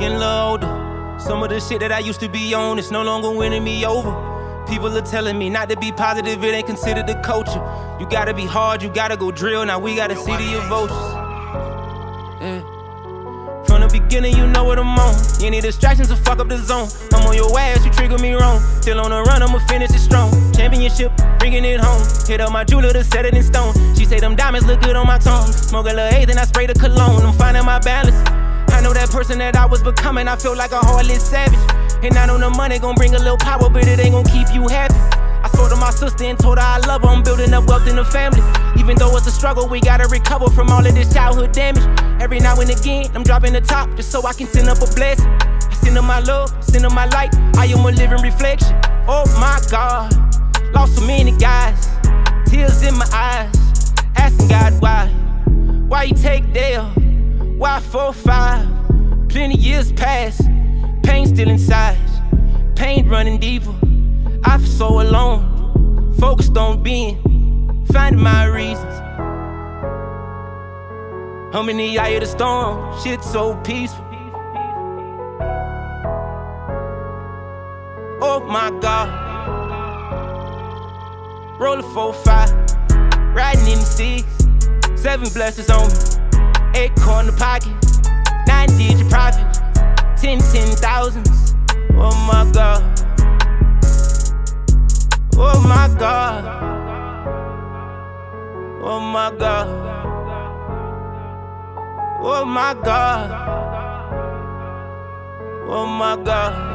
getting a little older. Some of the shit that I used to be on is no longer winning me over. People are telling me not to be positive, it ain't considered the culture. You gotta be hard, you gotta go drill, now we gotta see to your vultures. Yeah. From the beginning, you know what I'm on. Any distractions will fuck up the zone. I'm on your ass, you trigger me wrong. Still on the run, I'ma finish it strong. Championship, bringing it home. Hit up my jeweler to set it in stone. She say them diamonds look good on my tongue. Smoke a little haze, then I spray the cologne. I'm finding my balance. I know that person that I was becoming, I feel like a heartless savage. And I know the money gon' bring a little power, but it ain't gon' keep you happy. I spoke to my sister and told her I love her, I'm building up wealth in the family. Even though it's a struggle, we gotta recover from all of this childhood damage. Every now and again, I'm dropping the top just so I can send up a blessing. I send them my love, send them my light, I am a living reflection. Oh my God, lost so many guys, tears in my eyes, asking God why. Why you take Dale? Why 4-5? Plenty years pass, pain still inside, pain running deeper. I feel so alone, focused on being, finding my reasons. I'm in the eye of the storm, shit so peaceful. Oh my God, roll a 4-5, riding in the 6, 7 blessings on me, 8 core in the pocket, 9-digit profit, 10,000s. Oh my God. Oh my God. Oh my God. Oh my God. Oh my God.